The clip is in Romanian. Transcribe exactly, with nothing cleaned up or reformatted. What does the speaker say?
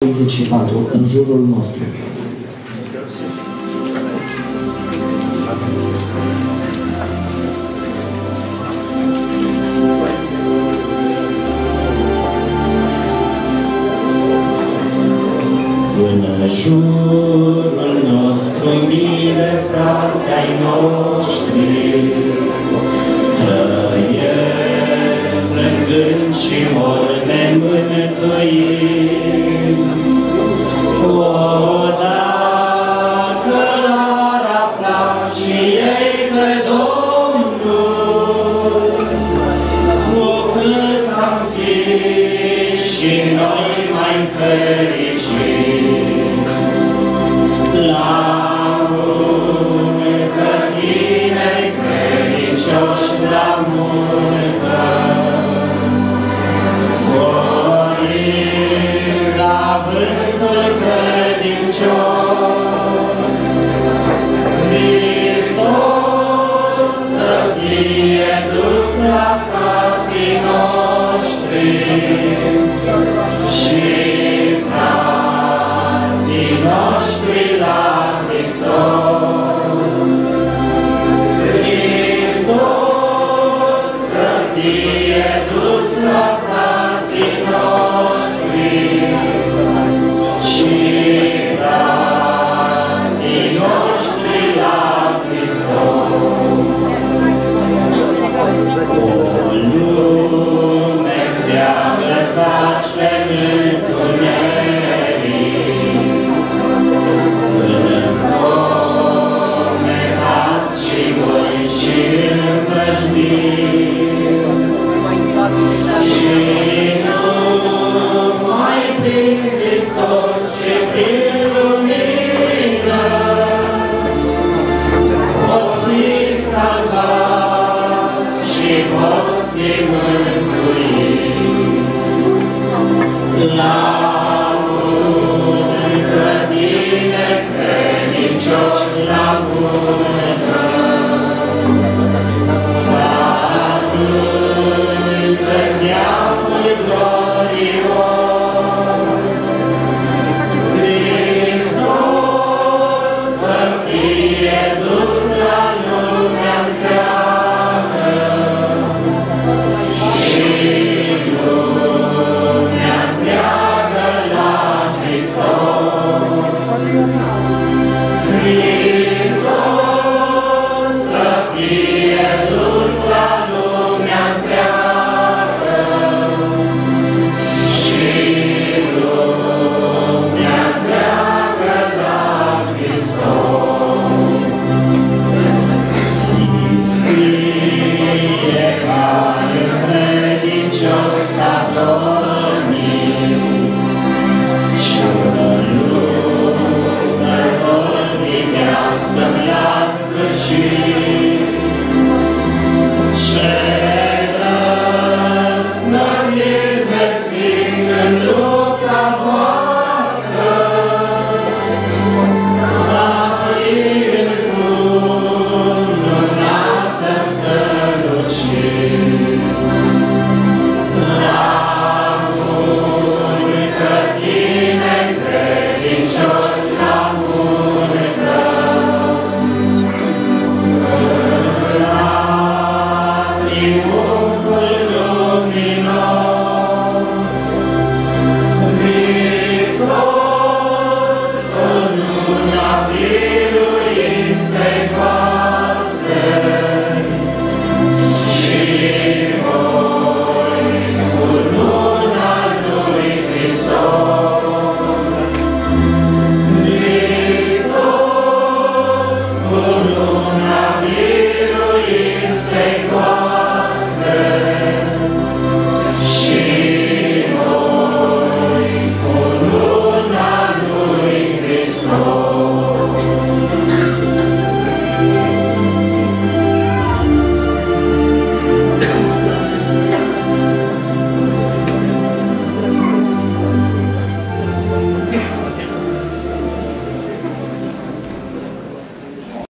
treizeci și patru în jurul nostru. În jurul nostru mii frați ai noștri trăiesc strângând și mor nemântuit. O, dacă l-ar afla și ei pe Domnul, o, cât am fi și noi mai fericiți. La muncă tineri credincioși, la muncă, forim la vântul credincios. Hristos să fie dus la frații noștri și frații noștri la Hristos. Hristos să fie dus la frații noștri și frații noștri la Hristos. O lume întreagă zace în întuneric, înfomenați și goi și învăjniți, și numai prin Hristos și prin lumină pot fi salvați și pot fi mântuiți. La